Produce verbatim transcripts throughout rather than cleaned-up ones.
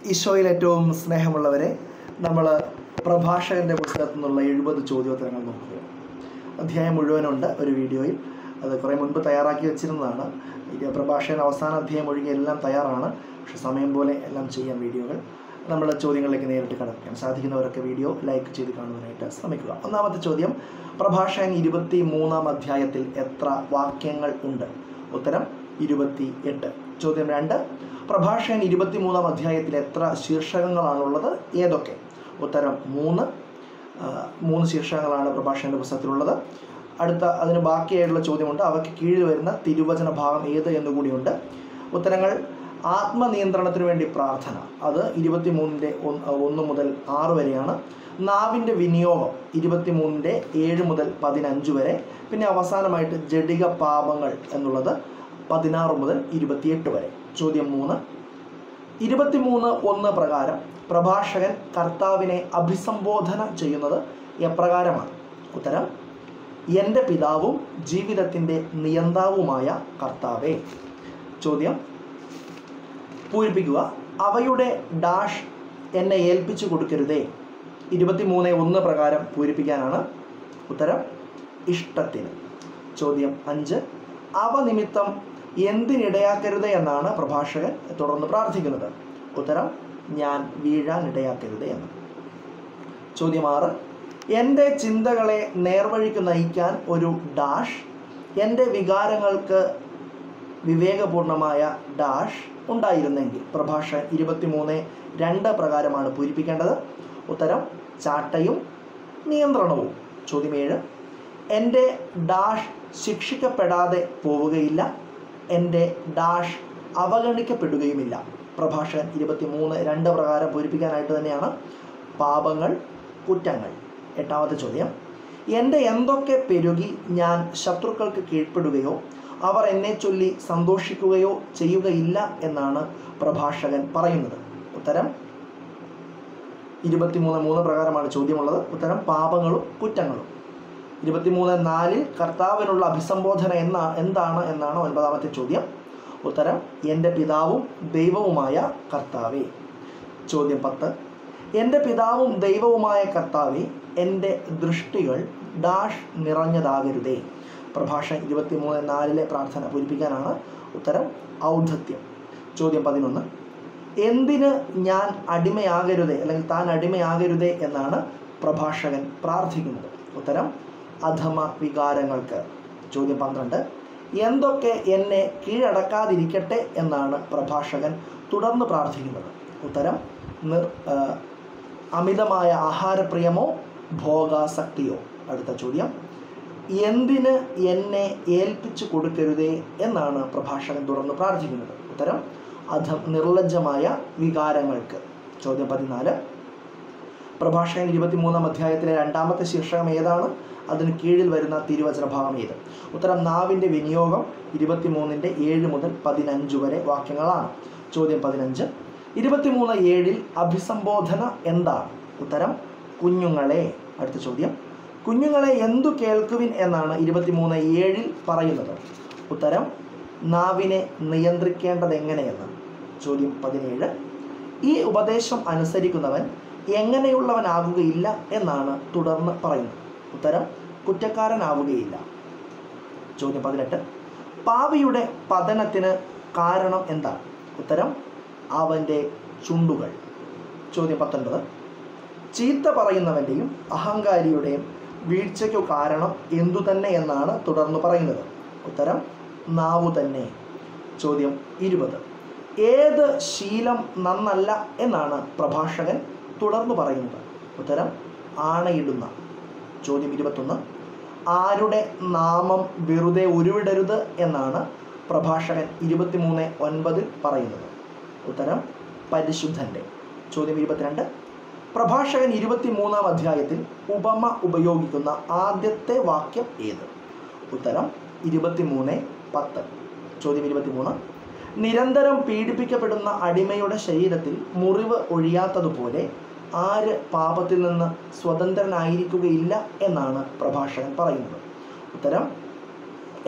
ഈശോയിൽ ഏറ്റവും സ്നേഹമുള്ളവരെ, നമ്മൾ പ്രഭാഷകൻ്റെ പുസ്തകത്തിൽ നിന്നുള്ള എഴുപത് ചോദ്യോത്തരങ്ങൾ നോക്കുക. അധ്യായം മുഴുവനുണ്ട് ഒരു വീഡിയോയിൽ. അത് കുറേ മുൻപ് തയ്യാറാക്കി വെച്ചിരുന്നതാണ്. പ്രഭാഷകൻ അവസാന അധ്യായം ഒഴികെ എല്ലാം തയ്യാറാണ്. പക്ഷെ സമയം പോലെ എല്ലാം ചെയ്യാൻ വീഡിയോകൾ. നമ്മൾ ചോദ്യങ്ങളിലേക്ക് നേരിട്ട് കടക്കാൻ സാധിക്കുന്നവരൊക്കെ വീഡിയോ ലൈക്ക് ചെയ്ത് കാണുവാനായിട്ട് ശ്രമിക്കുക. ഒന്നാമത്തെ ചോദ്യം, പ്രഭാഷകൻ ഇരുപത്തി മൂന്നാം അധ്യായത്തിൽ എത്ര വാക്യങ്ങൾ ഉണ്ട്? ഉത്തരം ഇരുപത്തി എട്ട്. ചോദ്യം രണ്ട്, പ്രഭാഷകൻ ഇരുപത്തി മൂന്നാം അധ്യായത്തിൽ എത്ര ശീർഷകങ്ങളാണുള്ളത്? ഏതൊക്കെ? ഉത്തരം മൂന്ന്. മൂന്ന് ശീർഷകങ്ങളാണ് പ്രഭാഷകൻ്റെ പുസ്തകത്തിലുള്ളത്. അടുത്ത അതിന് ബാക്കിയായിട്ടുള്ള ചോദ്യമുണ്ട്, അവയ്ക്ക് കീഴിൽ വരുന്ന തിരുവചന ഭാഗം ഏത് എന്നുകൂടിയുണ്ട്. ഉത്തരങ്ങൾ: ആത്മനിയന്ത്രണത്തിന് വേണ്ടി പ്രാർത്ഥന, അത് ഇരുപത്തി മൂന്നിൻ്റെ ഒന്ന് മുതൽ ആറ് വരെയാണ്. നാവിൻ്റെ വിനിയോഗം ഇരുപത്തി മൂന്നിൻ്റെ ഏഴ് മുതൽ പതിനഞ്ച് വരെ. പിന്നെ അവസാനമായിട്ട് ജഡിക പാപങ്ങൾ എന്നുള്ളത് പതിനാറ് മുതൽ ഇരുപത്തിയെട്ട് വരെ. ചോദ്യം മൂന്ന്, ഇരുപത്തി മൂന്ന് ഒന്ന് പ്രകാരം പ്രഭാഷകൻ കർത്താവിനെ അഭിസംബോധന ചെയ്യുന്നത് എപ്രകാരമാണ്? ഉത്തരം: എൻ്റെ പിതാവും ജീവിതത്തിൻ്റെ നിയന്താവുമായ കർത്താവേ. ചോദ്യം പൂരിപ്പിക്കുക. അവയുടെ ഡാഷ് എന്നെ ഏൽപ്പിച്ചു കൊടുക്കരുതേ. ഇരുപത്തി മൂന്ന് ഒന്ന് പ്രകാരം പൂരിപ്പിക്കാനാണ്. ഉത്തരം: ഇഷ്ടത്തിന്. ചോദ്യം അഞ്ച്, അവ നിമിത്തം എന്തിനിടയാക്കരുത് എന്നാണ് പ്രഭാഷകൻ തുടർന്ന് പ്രാർത്ഥിക്കുന്നത്? ഉത്തരം: ഞാൻ വീഴാൻ ഇടയാക്കരുത് എന്ന്. ചോദ്യം ആറ്, എൻ്റെ ചിന്തകളെ നേർവഴിക്ക് നയിക്കാൻ ഒരു ഡാഷ്, എൻ്റെ വികാരങ്ങൾക്ക് വിവേകപൂർണമായ ഡാഷ് ഉണ്ടായിരുന്നെങ്കിൽ. പ്രഭാഷകൻ ഇരുപത്തി മൂന്ന് രണ്ട് പ്രകാരമാണ് പൂരിപ്പിക്കേണ്ടത്. ഉത്തരം: ചാട്ടയും നിയന്ത്രണവും. ചോദ്യം ഏഴ്, എൻ്റെ ഡാഷ് ശിക്ഷിക്കപ്പെടാതെ പോവുകയില്ല, എൻ്റെ ഡാഷ് അവഗണിക്കപ്പെടുകയുമില്ല. പ്രഭാഷകൻ ഇരുപത്തി മൂന്ന് രണ്ട് പ്രകാരം പൂരിപ്പിക്കാനായിട്ട് തന്നെയാണ്. പാപങ്ങൾ, കുറ്റങ്ങൾ. എട്ടാമത്തെ ചോദ്യം, എൻ്റെ എന്തൊക്കെ പെരുകി ഞാൻ ശത്രുക്കൾക്ക് കീഴ്പ്പെടുകയോ അവർ എന്നെ ചൊല്ലി സന്തോഷിക്കുകയോ ചെയ്യുകയില്ല എന്നാണ് പ്രഭാഷകൻ പറയുന്നത്? ഉത്തരം: ഇരുപത്തി മൂന്ന് മൂന്ന് പ്രകാരമാണ് ചോദ്യമുള്ളത്. ഉത്തരം: പാപങ്ങളും കുറ്റങ്ങളും. ഇരുപത്തി മൂന്ന് നാലിൽ കർത്താവിനുള്ള അഭിസംബോധന എന്നാ എന്താണ് എന്നാണ് ഒൻപതാമത്തെ ചോദ്യം. ഉത്തരം: എൻ്റെ പിതാവും ദൈവവുമായ കർത്താവേ. ചോദ്യം പത്ത്, എൻ്റെ പിതാവും ദൈവവുമായ കർത്താവേ, എൻ്റെ ദൃഷ്ടികൾ ഡാഷ് നിറഞ്ഞതാകരുതേ. പ്രഭാഷകൻ ഇരുപത്തി മൂന്ന് നാലിലെ പ്രാർത്ഥന പൂരിപ്പിക്കാനാണ്. ഉത്തരം: ഔദ്ധത്യം. ചോദ്യം പതിനൊന്ന്, എന്തിന് ഞാൻ അടിമയാകരുതേ അല്ലെങ്കിൽ താൻ അടിമയാകരുതേ എന്നാണ് പ്രഭാഷകൻ പ്രാർത്ഥിക്കുന്നത്? ഉത്തരം: അധമ വികാരങ്ങൾക്ക്. ചോദ്യം പന്ത്രണ്ട്, എന്തൊക്കെ എന്നെ കീഴടക്കാതിരിക്കട്ടെ എന്നാണ് പ്രഭാഷകൻ തുടർന്ന് പ്രാർത്ഥിക്കുന്നത്? ഉത്തരം: നിർ അമിതമായ ആഹാരപ്രിയമോ ഭോഗാസക്തിയോ. അടുത്ത ചോദ്യം, എന്തിന് എന്നെ ഏൽപ്പിച്ചു കൊടുക്കരുതേ എന്നാണ് പ്രഭാഷകൻ തുടർന്ന് പ്രാർത്ഥിക്കുന്നത്? ഉത്തരം: അധ നിർലജ്ജമായ വികാരങ്ങൾക്ക്. ചോദ്യം പതിനാല്, പ്രഭാഷകൻ ഇരുപത്തി മൂന്നാം അധ്യായത്തിലെ രണ്ടാമത്തെ ശീർഷകം ഏതാണ്? അതിന് കീഴിൽ വരുന്ന തിരുവചന ഭാഗം ഏത്? ഉത്തരം: നാവിൻ്റെ വിനിയോഗം ഇരുപത്തി മൂന്നിൻ്റെ ഏഴ് മുതൽ പതിനഞ്ച് വരെ വാക്യങ്ങളാണ്. ചോദ്യം പതിനഞ്ച്, ഇരുപത്തി മൂന്ന് ഏഴിൽ അഭിസംബോധന എന്താണ്? ഉത്തരം: കുഞ്ഞുങ്ങളെ. അടുത്ത ചോദ്യം, കുഞ്ഞുങ്ങളെ എന്തു കേൾക്കുവിൻ എന്നാണ് ഇരുപത്തി മൂന്ന് ഏഴിൽ പറയുന്നത്? ഉത്തരം: നാവിനെ നിയന്ത്രിക്കേണ്ടത് എങ്ങനെയെന്ന്. ചോദ്യം പതിനേഴ്, ഈ ഉപദേശം അനുസരിക്കുന്നവൻ എങ്ങനെയുള്ളവനാകുകയില്ല എന്നാണ് തുടർന്ന് പറയുന്നത്? ഉത്തരം: കുറ്റക്കാരനാവുകയില്ല. ചോദ്യം പതിനെട്ട്, പാപിയുടെ പതനത്തിന് കാരണം എന്താണ്? ഉത്തരം: അവൻ്റെ ചുണ്ടുകൾ. ചോദ്യം പത്തൊൻപത്, ചീത്ത പറയുന്നവൻ്റെയും അഹങ്കാരിയുടെയും വീഴ്ചയ്ക്കു കാരണം എന്തു തന്നെ എന്നാണ് തുടർന്ന് പറയുന്നത്? ഉത്തരം: നാവു തന്നെ. ചോദ്യം ഇരുപത്, ഏത് ശീലം നന്നല്ല എന്നാണ് പ്രഭാഷകൻ തുടർന്ന് പറയുന്നത്? ഉത്തരം: ആണയിടുന്ന. ചോദ്യം ഇരുപത്തൊന്ന്, ആരുടെ നാമം വെറുതെ ഉരുവിടരുത് എന്നാണ് പ്രഭാഷകൻ ഇരുപത്തി മൂന്ന് ഒൻപതിൽ പറയുന്നത്? ഉത്തരം: പരിശുദ്ധൻ്റെ. ചോദ്യം ഇരുപത്തിരണ്ട്, പ്രഭാഷകൻ ഇരുപത്തി മൂന്നാം അധ്യായത്തിൽ ഉപമ ഉപയോഗിക്കുന്ന ആദ്യത്തെ വാക്യം ഏത്? ഉത്തരം: ഇരുപത്തി മൂന്ന് പത്ത്. ചോദ്യം ഇരുപത്തിമൂന്ന്, നിരന്തരം പീഡിപ്പിക്കപ്പെടുന്ന അടിമയുടെ ശരീരത്തിൽ മുറിവ് ഒഴിയാത്തതുപോലെ ആര് പാപത്തിൽ നിന്ന് സ്വതന്ത്രനായിരിക്കുകയില്ല എന്നാണ് പ്രഭാഷകൻ പറയുന്നത്? ഉത്തരം: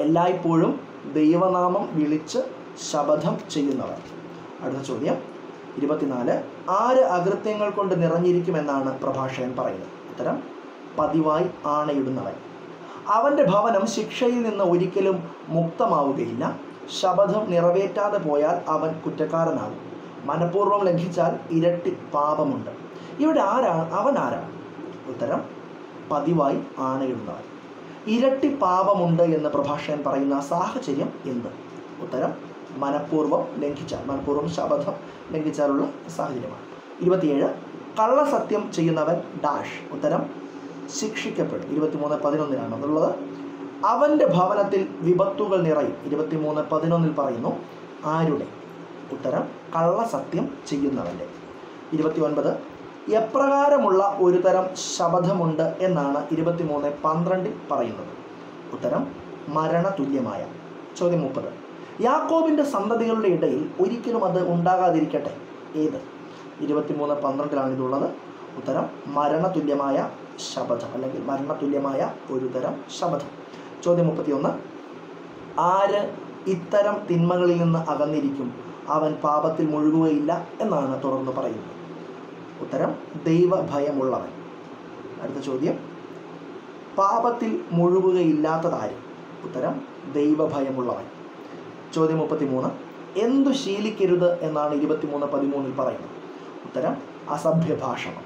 എല്ലായ്പ്പോഴും ദൈവനാമം വിളിച്ച് ശപഥം ചെയ്യുന്നവർ. അടുത്ത ചോദ്യം, ഇരുപത്തിനാല് ആര് അകൃത്യങ്ങൾ കൊണ്ട് നിറഞ്ഞിരിക്കുമെന്നാണ് പ്രഭാഷകൻ പറയുന്നത്? ഉത്തരം പതിവായി ആണയിടുന്നവൻ. അവൻ്റെ ഭവനം ശിക്ഷയിൽ നിന്ന് ഒരിക്കലും മുക്തമാവുകയില്ല. ശപഥം നിറവേറ്റാതെ പോയാൽ അവൻ കുറ്റക്കാരനാകും. മനഃപൂർവ്വം ലംഘിച്ചാൽ ഇരട്ടി പാപമുണ്ട്. ഇവിടെ ആരാണ് അവൻ? ആരാണ്? ഉത്തരം പതിവായി ആണയിടുന്നവൻ. ഇരട്ടി പാപമുണ്ട് എന്ന് പ്രഭാഷകൻ പറയുന്ന സാഹചര്യം എന്ത്? ഉത്തരം മനഃപൂർവ്വം ലംഘിച്ചാൽ, മനഃപൂർവ്വം ശപഥം ലംഘിച്ചാലുള്ള സാഹചര്യമാണ്. ഇരുപത്തിയേഴ് കള്ളസത്യം ചെയ്യുന്നവൻ ഡാഷ്. ഉത്തരം ശിക്ഷിക്കപ്പെടും. ഇരുപത്തിമൂന്ന് പതിനൊന്നിനാണ് അതുള്ളത്. അവൻ്റെ ഭവനത്തിൽ വിപത്തുകൾ നിറയും. ഇരുപത്തിമൂന്ന് പതിനൊന്നിൽ പറയുന്നു ആരുടെ? ഉത്തരം കള്ളസത്യം ചെയ്യുന്നവൻ്റെ. ഇരുപത്തി ഒൻപത് എപ്രകാരമുള്ള ഒരു തരം ശപഥമുണ്ട് എന്നാണ് ഇരുപത്തിമൂന്ന് പന്ത്രണ്ടിൽ പറയുന്നത്? ഉത്തരം മരണതുല്യമായ. ചോദ്യം മുപ്പത് യാക്കോബിൻ്റെ സന്തതികളുടെ ഇടയിൽ ഒരിക്കലും അത് ഉണ്ടാകാതിരിക്കട്ടെ. ഏത്? ഇരുപത്തിമൂന്ന് പന്ത്രണ്ടിലാണ് ഇതുള്ളത്. ഉത്തരം മരണതുല്യമായ ശപഥം അല്ലെങ്കിൽ മരണതുല്യമായ ഒരു തരം ശപഥം. ചോദ്യം മുപ്പത്തിയൊന്ന് ആര് ഇത്തരം തിന്മകളിൽ നിന്ന് അകന്നിരിക്കും? അവൻ പാപത്തിൽ മുഴുകുകയില്ല എന്നാണ് തുടർന്ന് പറയുന്നത്. ഉത്തരം ദൈവഭയമുള്ളവൻ. അടുത്ത ചോദ്യം പാപത്തിൽ മുഴുകുകയില്ലാത്തതാര്? ഉത്തരം ദൈവഭയമുള്ളവൻ. ചോദ്യം മുപ്പത്തിമൂന്ന് എന്തു ശീലിക്കരുത് എന്നാണ് ഇരുപത്തിമൂന്ന് പതിമൂന്നിൽ പറയുന്നത്? ഉത്തരം അസഭ്യഭാഷണം.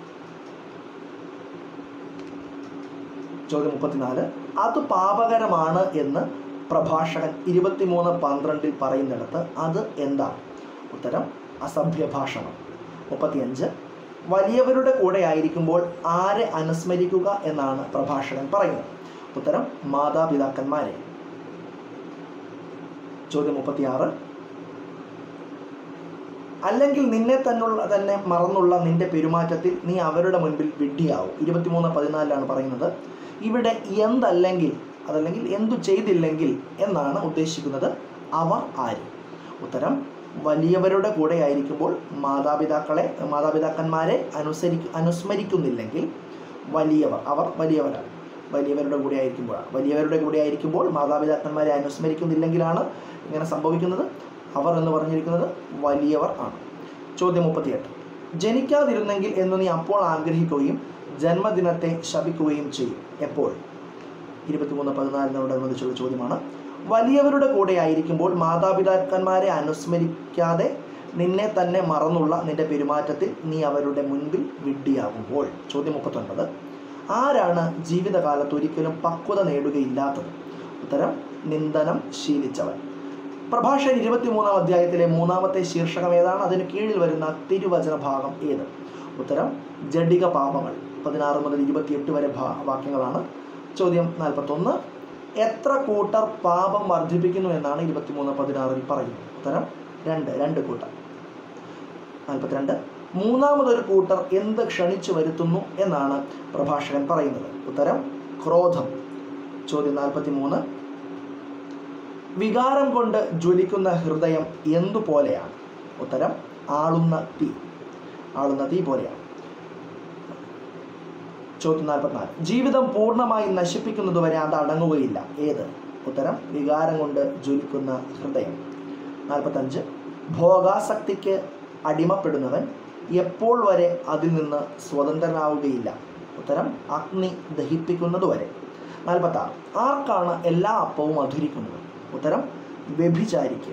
ചോദ്യം മുപ്പത്തിനാല് അത് പാപകരമാണ് എന്ന് പ്രഭാഷകൻ ഇരുപത്തിമൂന്ന് പന്ത്രണ്ടിൽ പറയുന്നിടത്ത് അത് എന്താണ്? ഉത്തരം അസഭ്യഭാഷണം. മുപ്പത്തിയഞ്ച് വലിയവരുടെ കൂടെ ആയിരിക്കുമ്പോൾ ആരെ അനുസ്മരിക്കുക എന്നാണ് പ്രഭാഷകൻ പറയുന്നത്? ഉത്തരം മാതാപിതാക്കന്മാരെ. ചോദ്യം മുപ്പത്തിയാറ് അല്ലെങ്കിൽ നിന്നെ തന്നുള്ള തന്നെ മറന്നുള്ള നിന്റെ പെരുമാറ്റത്തിൽ നീ അവരുടെ മുൻപിൽ വിഡ്ഢിയാവും. ഇരുപത്തിമൂന്ന് പതിനാലിലാണ് പറയുന്നത്. ഇവിടെ എന്തല്ലെങ്കിൽ അതല്ലെങ്കിൽ എന്തു ചെയ്തില്ലെങ്കിൽ എന്നാണ് ഉദ്ദേശിക്കുന്നത്. അവർ ആര്? ഉത്തരം വലിയവരുടെ കൂടെ ആയിരിക്കുമ്പോൾ മാതാപിതാക്കളെ മാതാപിതാക്കന്മാരെ അനുസരി അനുസ്മരിക്കുന്നില്ലെങ്കിൽ വലിയവർ, അവർ വലിയവരാണ്. വലിയവരുടെ കൂടെ ആയിരിക്കുമ്പോഴാണ് വലിയവരുടെ കൂടെ ആയിരിക്കുമ്പോൾ മാതാപിതാക്കന്മാരെ അനുസ്മരിക്കുന്നില്ലെങ്കിലാണ് ഇങ്ങനെ സംഭവിക്കുന്നത്. അവർ എന്ന് പറഞ്ഞിരിക്കുന്നത് വലിയവർ ആണ്. ചോദ്യം മുപ്പത്തിയെട്ട് ജനിക്കാതിരുന്നെങ്കിൽ എന്ന് നീ അപ്പോൾ ആഗ്രഹിക്കുകയും ജന്മദിനത്തെ ശപിക്കുകയും ചെയ്യും. എപ്പോൾ? ഇരുപത്തിമൂന്ന് പതിനാലിനോടനുബന്ധിച്ചുള്ള ചോദ്യമാണ്. വലിയവരുടെ കൂടെ ആയിരിക്കുമ്പോൾ മാതാപിതാക്കന്മാരെ അനുസ്മരിക്കാതെ നിന്നെ തന്നെ മറന്നുള്ള നിന്റെ പെരുമാറ്റത്തിൽ നീ അവരുടെ മുൻപിൽ വിഡ്ഢിയാകുമ്പോൾ. ചോദ്യം മുപ്പത്തൊൻപത് ആരാണ് ജീവിതകാലത്ത് ഒരിക്കലും പക്വത നേടുകയില്ലാത്തത്? ഉത്തരം നിന്ദനം ശീലിച്ചവൻ. പ്രഭാഷകൻ ഇരുപത്തിമൂന്നാം അധ്യായത്തിലെ മൂന്നാമത്തെ ശീർഷകം ഏതാണ്? അതിന് കീഴിൽ വരുന്ന തിരുവചന ഭാഗം ഏത്? ഉത്തരം ജഡിക പാപങ്ങൾ. പതിനാറ് മുതൽ ഇരുപത്തിയെട്ട് വരെ ഭാ വാക്യങ്ങളാണ്. ചോദ്യം നാൽപ്പത്തൊന്ന് എത്ര കൂട്ടർ പാപം വർദ്ധിപ്പിക്കുന്നു എന്നാണ് ഇരുപത്തിമൂന്ന് പതിനാറിൽ പറയുന്നത്? ഉത്തരം രണ്ട് രണ്ട് കൂട്ടർ. നാൽപ്പത്തിരണ്ട് മൂന്നാമതൊരു കൂട്ടർ എന്ത് ക്ഷണിച്ചു വരുത്തുന്നു എന്നാണ് പ്രഭാഷകൻ പറയുന്നത്? ഉത്തരം ക്രോധം. ചോദ്യം നാൽപ്പത്തി മൂന്ന് വികാരം കൊണ്ട് ജ്വലിക്കുന്ന ഹൃദയം എന്തുപോലെയാണ്? ഉത്തരം ആളുന്ന തീ. ആളുന്ന തീ പോലെയാണ്. ചോദ്യം നാൽപ്പത്തിനാല് ജീവിതം പൂർണ്ണമായി നശിപ്പിക്കുന്നതുവരെ അത് അടങ്ങുകയില്ല. ഏത്? ഉത്തരം വികാരം കൊണ്ട് ജ്വലിക്കുന്ന ഹൃദയം. നാൽപ്പത്തഞ്ച് ഭോഗാസക്തിക്ക് അടിമപ്പെടുന്നവൻ എപ്പോൾ വരെ അതിൽ നിന്ന് സ്വതന്ത്രനാവുകയില്ല? ഉത്തരം അഗ്നി ദഹിപ്പിക്കുന്നതുവരെ. നാൽപ്പത്താറ് ആർക്കാണ് എല്ലാ അപ്പവും അധുരിക്കുന്നത്? ഉത്തരം വ്യഭിചാരിക്ക്.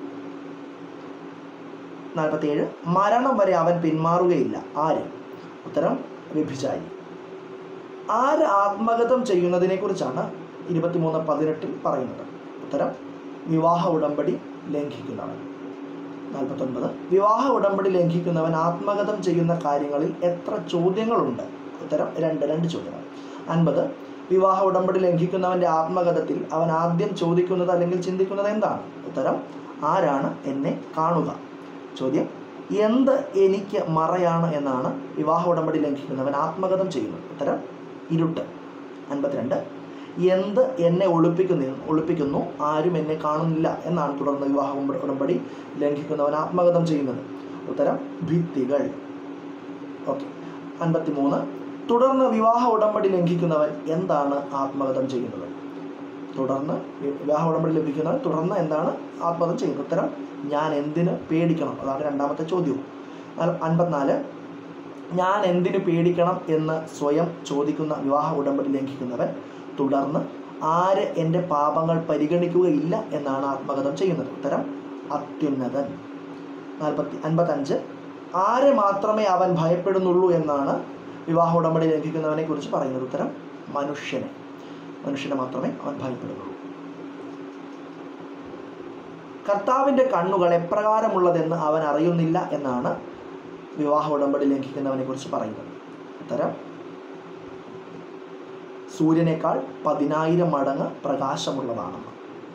നാൽപ്പത്തിയേഴ് മരണം വരെ അവൻ പിന്മാറുകയില്ല. ആര്? ഉത്തരം വ്യഭിചാരി. ആര് ആത്മഗതം ചെയ്യുന്നതിനെ കുറിച്ചാണ് ഇരുപത്തിമൂന്ന് പതിനെട്ടിൽ പറയുന്നത്? ഉത്തരം വിവാഹ ഉടമ്പടി ലംഘിക്കുന്നവൻ. നാൽപ്പത്തൊൻപത് വിവാഹ ഉടമ്പടി ലംഘിക്കുന്നവൻ ആത്മഗതം ചെയ്യുന്ന കാര്യങ്ങളിൽ എത്ര ചോദ്യങ്ങളുണ്ട്? ഉത്തരം രണ്ട് രണ്ട് ചോദ്യങ്ങൾ. അൻപത് വിവാഹ ഉടമ്പടി ലംഘിക്കുന്നവൻ്റെ ആത്മഗതത്തിൽ അവൻ ആദ്യം ചോദിക്കുന്നത് അല്ലെങ്കിൽ ചിന്തിക്കുന്നത് എന്താണ്? ഉത്തരം ആരാണ് എന്നെ കാണുക? ചോദ്യം എന്ത് എനിക്ക് മറയാണ് എന്നാണ് വിവാഹ ഉടമ്പടി ലംഘിക്കുന്നവൻ ആത്മഗതം ചെയ്യുന്നത്? ഉത്തരം ഇരുട്ട്. അൻപത്തിരണ്ട് എന്ത് എന്നെ ഒളിപ്പിക്കുന്നു ഒളിപ്പിക്കുന്നു ആരും എന്നെ കാണുന്നില്ല എന്നാണ് തുടർന്ന് വിവാഹ ഉടമ്പടി ലംഘിക്കുന്നവൻ ആത്മഗതം ചെയ്യുന്നത്? ഉത്തരം ഭിത്തികൾ. ഓക്കെ. അൻപത്തി മൂന്ന് തുടർന്ന് വിവാഹ ഉടമ്പടി ലംഘിക്കുന്നവൻ എന്താണ് ആത്മഗതം ചെയ്യുന്നത്? തുടർന്ന് വിവാഹ ഉടമ്പടി ലഭിക്കുന്നവൻ തുടർന്ന് എന്താണ് ആത്മഹത്യ ചെയ്യുന്നത്? ഉത്തരം ഞാൻ എന്തിന് പേടിക്കണം? അതാണ് രണ്ടാമത്തെ ചോദ്യവും. അൻപത്തിനാല് ഞാൻ എന്തിനു പേടിക്കണം എന്ന് സ്വയം ചോദിക്കുന്ന വിവാഹ ഉടമ്പടി ലംഘിക്കുന്നവൻ തുടർന്ന് ആര് എൻ്റെ പാപങ്ങൾ പരിഗണിക്കുകയില്ല എന്നാണ് ആത്മഗതം ചെയ്യുന്നത്? ഉത്തരം അത്യുന്നതൻ. നാൽപ്പത്തി അൻപത്തഞ്ച് ആരെ മാത്രമേ അവൻ ഭയപ്പെടുന്നുള്ളൂ എന്നാണ് വിവാഹ ഉടമ്പടി ലംഘിക്കുന്നവനെ കുറിച്ച് പറയുന്നത്? ഉത്തരം മനുഷ്യനെ. മനുഷ്യനെ മാത്രമേ അവൻ ഭയപ്പെടുന്നുള്ളൂ. കർത്താവിൻ്റെ കണ്ണുകൾ എപ്രകാരമുള്ളതെന്ന് അവൻ അറിയുന്നില്ല എന്നാണ് വിവാഹ ഉടമ്പടി ലംഘിക്കുന്നവനെ കുറിച്ച് പറയുന്നത്? ഉത്തരം സൂര്യനേക്കാൾ പതിനായിരം മടങ്ങ് പ്രകാശമുള്ളതാണെന്ന്.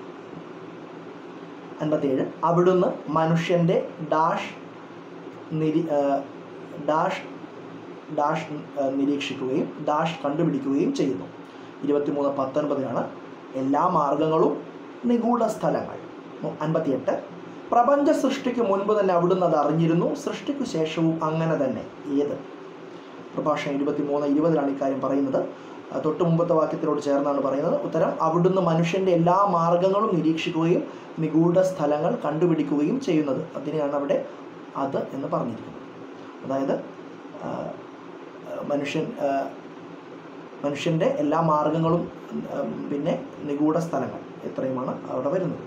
അൻപത്തേഴ് അവിടുന്ന് മനുഷ്യൻ്റെ ഡാഷ് നിരി ഡാഷ് ഡാഷ് നിരീക്ഷിക്കുകയും ഡാഷ് കണ്ടുപിടിക്കുകയും ചെയ്യുന്നു. ഇരുപത്തിമൂന്ന് പത്തൊൻപതിനാണ് എല്ലാ മാർഗങ്ങളും നിഗൂഢ സ്ഥലങ്ങൾ. അൻപത്തിയെട്ട് പ്രപഞ്ച സൃഷ്ടിക്ക് മുൻപ് തന്നെ അവിടുന്ന് അത് അറിഞ്ഞിരുന്നു, സൃഷ്ടിക്കു ശേഷവും അങ്ങനെ തന്നെ. ഏത്? പ്രഭാഷണം ഇരുപത്തിമൂന്ന് ഇരുപതിലാണ് ഇക്കാര്യം പറയുന്നത്. തൊട്ട് മുമ്പത്തെ വാക്യത്തിനോട് ചേർന്നാണ് പറയുന്നത്. ഉത്തരം അവിടുന്ന് മനുഷ്യൻ്റെ എല്ലാ മാർഗങ്ങളും നിരീക്ഷിക്കുകയും നിഗൂഢ സ്ഥലങ്ങൾ കണ്ടുപിടിക്കുകയും ചെയ്യുന്നത്. അതിനെയാണ് അവിടെ അത് എന്ന് പറഞ്ഞിരിക്കുന്നത്. അതായത് മനുഷ്യൻ മനുഷ്യൻ്റെ എല്ലാ മാർഗങ്ങളും പിന്നെ നിഗൂഢ സ്ഥലങ്ങൾ എത്രയുമാണ് അവിടെ വരുന്നത്.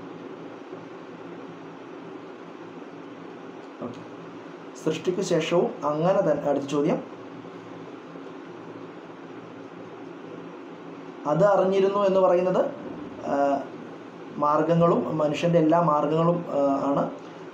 ഓക്കെ, സൃഷ്ടിക്ക് ശേഷവും അങ്ങനെ തന്നെ. അടുത്ത ചോദ്യം അത് അറിഞ്ഞിരുന്നു എന്ന് പറയുന്നത് മാർഗങ്ങളും മനുഷ്യൻ്റെ എല്ലാ മാർഗങ്ങളും ആണ്.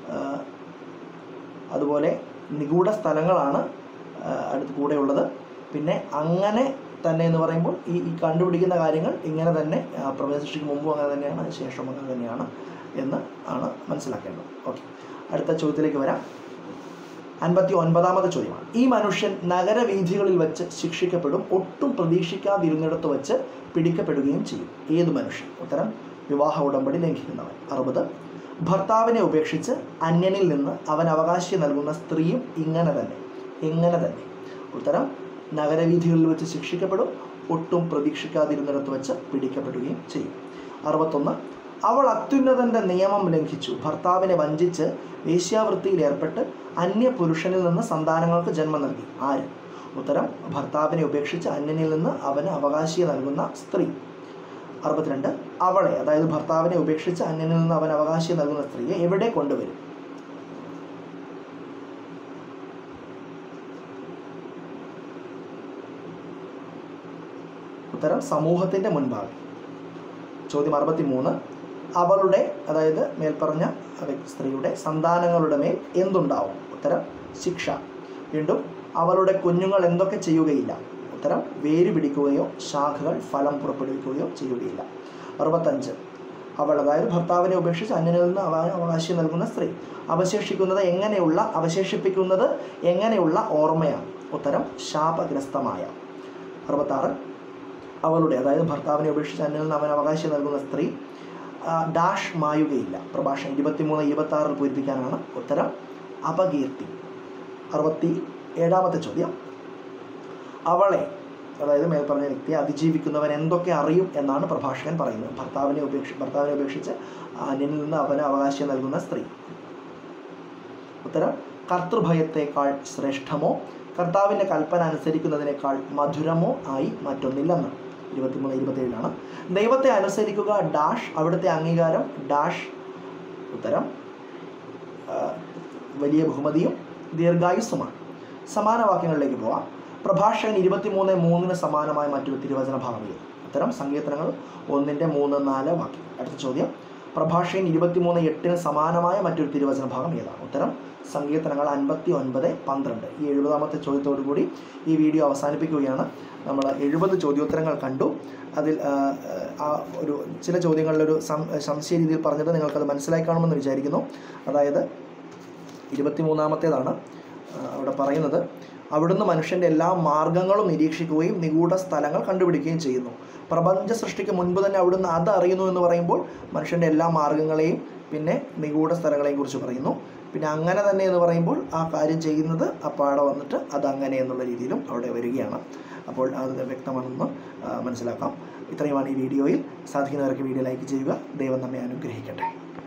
അതുപോലെ നിഗൂഢ സ്ഥലങ്ങളാണ് അടുത്ത് കൂടെയുള്ളത്. പിന്നെ അങ്ങനെ തന്നെ എന്ന് പറയുമ്പോൾ ഈ ഈ കണ്ടുപിടിക്കുന്ന കാര്യങ്ങൾ ഇങ്ങനെ തന്നെ പ്രപഞ്ച സൃഷ്ടിക്ക് മുമ്പും അങ്ങനെ തന്നെയാണ്, അതിന് ശേഷവും അങ്ങനെ തന്നെയാണ് എന്ന് ആണ് മനസ്സിലാക്കേണ്ടത്. ഓക്കെ, അടുത്ത ചോദ്യത്തിലേക്ക് വരാം. അൻപത്തി ഒൻപതാമത്തെ ചോദ്യമാണ്. ഈ മനുഷ്യൻ നഗരവീഥികളിൽ വെച്ച് ശിക്ഷിക്കപ്പെടും, ഒട്ടും പ്രതീക്ഷിക്കാതിരുന്നിടത്ത് വെച്ച് പിടിക്കപ്പെടുകയും ചെയ്യും. ഏത് മനുഷ്യൻ? ഉത്തരം വിവാഹ ഉടമ്പടി ലംഘിക്കുന്നവൻ. അറുപത് ഭർത്താവിനെ ഉപേക്ഷിച്ച് അന്യനിൽ നിന്ന് അവൻ അവകാശി നൽകുന്ന സ്ത്രീയും ഇങ്ങനെ തന്നെ. എങ്ങനെ തന്നെ? ഉത്തരം നഗരവീഥികളിൽ വെച്ച് ശിക്ഷിക്കപ്പെടും, ഒട്ടും പ്രതീക്ഷിക്കാതിരുന്നിടത്ത് വെച്ച് പിടിക്കപ്പെടുകയും ചെയ്യും. അറുപത്തൊന്ന് അവൾ അത്യുന്നതൻ്റെ നിയമം ലംഘിച്ചു, ഭർത്താവിനെ വഞ്ചിച്ച് വേശ്യാവൃത്തിയിൽ ഏർപ്പെട്ട് അന്യ പുരുഷനിൽ നിന്ന് സന്താനങ്ങൾക്ക് ജന്മം നൽകി. ആര്? ഉത്തരം ഭർത്താവിനെ ഉപേക്ഷിച്ച് അന്യനിൽ നിന്ന് അവന് അവകാശിയെ നൽകുന്ന സ്ത്രീ. അറുപത്തിരണ്ട് അവളെ, അതായത് ഭർത്താവിനെ ഉപേക്ഷിച്ച് അന്യനിൽ നിന്ന് അവൻ അവകാശിയെ നൽകുന്ന സ്ത്രീയെ എവിടെ കൊണ്ടുവരും? ഉത്തരം സമൂഹത്തിൻ്റെ മുൻപാകെ. ചോദ്യം അറുപത്തി മൂന്ന് അവളുടെ, അതായത് മേൽപ്പറഞ്ഞ സ്ത്രീയുടെ സന്താനങ്ങളുടെ മേൽ എന്തുണ്ടാവും? ഉത്തരം ശിക്ഷ. വീണ്ടും അവളുടെ കുഞ്ഞുങ്ങൾ എന്തൊക്കെ ചെയ്യുകയില്ല? ഉത്തരം വേര് പിടിക്കുകയോ ശാഖകൾ ഫലം പുറപ്പെടുവിക്കുകയോ ചെയ്യുകയില്ല. അറുപത്തഞ്ച് അവൾ, അതായത് ഭർത്താവിനെ ഉപേക്ഷിച്ച് അന്യനിൽ നിന്ന് അവകാശം നൽകുന്ന സ്ത്രീ അവശേഷിക്കുന്നത് എങ്ങനെയുള്ള അവശേഷിപ്പിക്കുന്നത് എങ്ങനെയുള്ള ഓർമ്മയാണ്? ഉത്തരം ശാപഗ്രസ്തമായ. അറുപത്താറ് അവളുടെ, അതായത് ഭർത്താവിനെ ഉപേക്ഷിച്ച് അന്യനിൽ നിന്ന് അവൻ അവകാശം നൽകുന്ന സ്ത്രീ ഡാഷ് മായുകയില്ല. പ്രഭാഷണം ഇരുപത്തിമൂന്ന് ഇരുപത്തി ആറിൽ പൂരിപ്പിക്കാനാണ്. ഉത്തരം അപകീർത്തി. അറുപത്തി ഏഴാമത്തെ ചോദ്യം അവളെ, അതായത് മേൽപ്പറഞ്ഞ വ്യക്തിയെ അതിജീവിക്കുന്നവൻ എന്തൊക്കെ അറിയും എന്നാണ് പ്രഭാഷകൻ പറയുന്നത്? ഭർത്താവിനെ ഉപേക്ഷി ഭർത്താവിനെ ഉപേക്ഷിച്ച് അന്യനിൽ നിന്ന് അവന് അവകാശം നൽകുന്ന സ്ത്രീ. ഉത്തരം കർത്തൃഭയത്തേക്കാൾ ശ്രേഷ്ഠമോ കർത്താവിൻ്റെ കൽപ്പന അനുസരിക്കുന്നതിനേക്കാൾ മധുരമോ ആയി മറ്റൊന്നില്ലെന്ന്. ഇരുപത്തിമൂന്ന് ഇരുപത്തിയേഴിലാണ്. ദൈവത്തെ അനുസരിക്കുക ഡാഷ് അവിടുത്തെ അംഗീകാരം ഡാഷ്. ഉത്തരം വലിയ ബഹുമതിയും ദീർഘായുസ്സുമാണ്. സമാന വാക്യങ്ങളിലേക്ക് പോവാം. പ്രഭാഷകൻ ഇരുപത്തിമൂന്ന് മൂന്നിന് സമാനമായ മറ്റൊരു തിരുവചന ഭാഗം ഏത്? ഉത്തരം സങ്കീർത്തനങ്ങൾ ഒന്നിൻ്റെ മൂന്ന് നാല് വാക്യം. അടുത്ത ചോദ്യം പ്രഭാഷകൻ ഇരുപത്തിമൂന്ന് എട്ടിന് സമാനമായ മറ്റൊരു തിരുവചന ഭാഗം ഏതാണ്? ഉത്തരം സങ്കീർത്തനങ്ങൾ അൻപത്തി ഒൻപത് പന്ത്രണ്ട്. ഈ എഴുപതാമത്തെ ചോദ്യത്തോടു കൂടി ഈ വീഡിയോ അവസാനിപ്പിക്കുകയാണ്. നമ്മൾ എഴുപത് ചോദ്യോത്തരങ്ങൾ കണ്ടു. അതിൽ ആ ഒരു ചില ചോദ്യങ്ങളിലൊരു സംശയ രീതിയിൽ പറഞ്ഞത് നിങ്ങൾക്കത് മനസ്സിലായി കാണുമെന്ന് വിചാരിക്കുന്നു. അതായത് ഇരുപത്തിമൂന്നാമത്തേതാണ് അവിടെ പറയുന്നത്. അവിടുന്ന് മനുഷ്യൻ്റെ എല്ലാ മാർഗങ്ങളും നിരീക്ഷിക്കുകയും നിഗൂഢ സ്ഥലങ്ങൾ കണ്ടുപിടിക്കുകയും ചെയ്യുന്നു. പ്രപഞ്ച സൃഷ്ടിക്ക് മുൻപ് തന്നെ അവിടുന്ന് അത് അറിയുന്നു എന്ന് പറയുമ്പോൾ മനുഷ്യൻ്റെ എല്ലാ മാർഗങ്ങളെയും പിന്നെ നിഗൂഢ സ്ഥലങ്ങളെയും കുറിച്ച് പറയുന്നു. പിന്നെ അങ്ങനെ തന്നെ എന്ന് പറയുമ്പോൾ ആ കാര്യം ചെയ്യുന്നത് അപ്പാടെ വന്നിട്ട് അതങ്ങനെ എന്നുള്ള രീതിയിലും അവിടെ വരികയാണ്. അപ്പോൾ അത് വ്യക്തമാണെന്ന് മനസ്സിലാക്കാം. ഇത്രയുമാണ് ഈ വീഡിയോയിൽ. സാധിക്കുന്നവർക്ക് വീഡിയോ ലൈക്ക് ചെയ്യുക. ദൈവം നമ്മെ അനുഗ്രഹിക്കട്ടെ.